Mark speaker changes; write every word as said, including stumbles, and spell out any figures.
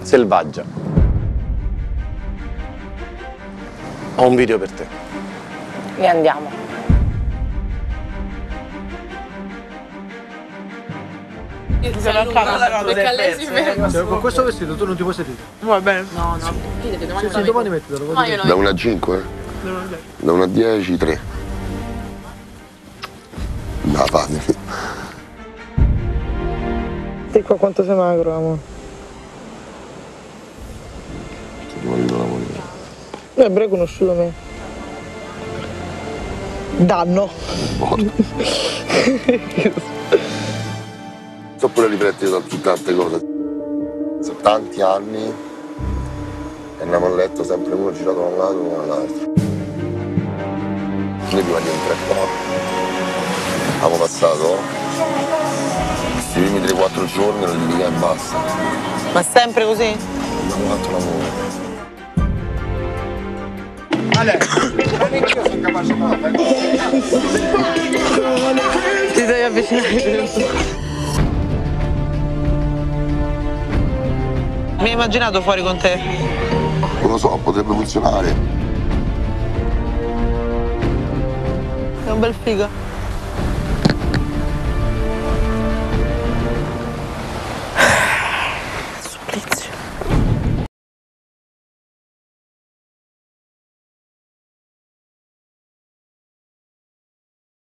Speaker 1: selvaggia. Ho un video per te.
Speaker 2: E andiamo.
Speaker 3: Sono a casa perché lei si ferma.
Speaker 4: Con questo vestito tu non ti puoi sedere.
Speaker 3: Va bene.
Speaker 2: No, no, fidati, domani
Speaker 4: Sì, domani mettitelo.
Speaker 2: No, io non
Speaker 5: Da uno a cinque? Da uno a dieci, tre. No, fate.
Speaker 3: Te qua quanto sei magro, amore?
Speaker 5: Se ti marito la moglie.
Speaker 3: Eh, bre, hai conosciuto me. Danno.
Speaker 5: Sto pure riflettendo su tante cose. Sono tanti anni e andiamo a letto sempre uno girato da un lato e uno dall'altro. Noi prima di entrare qua abbiamo passato questi primi tre quattro giorni non li dica e basta.
Speaker 3: Ma sempre così?
Speaker 5: Abbiamo fatto l'amore.
Speaker 4: Ale, anch'io sono capace di fare.
Speaker 3: Ti devi avvicinare. Mi hai immaginato fuori con te?
Speaker 5: Non lo so, potrebbe funzionare.
Speaker 3: È un bel figo.